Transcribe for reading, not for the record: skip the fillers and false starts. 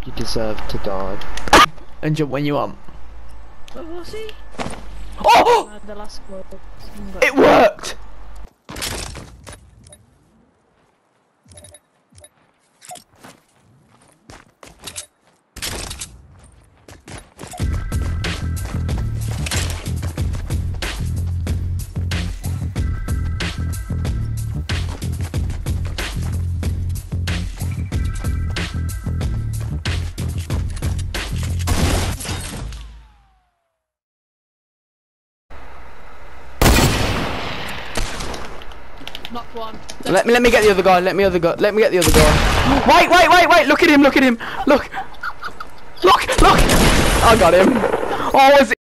You deserve to die. And jump when you want. What was he? Oh! The last goal. It worked! Knock one. Let me get the other guy. Let me get the other guy. Wait! Look at him! Look! I got him. Oh, was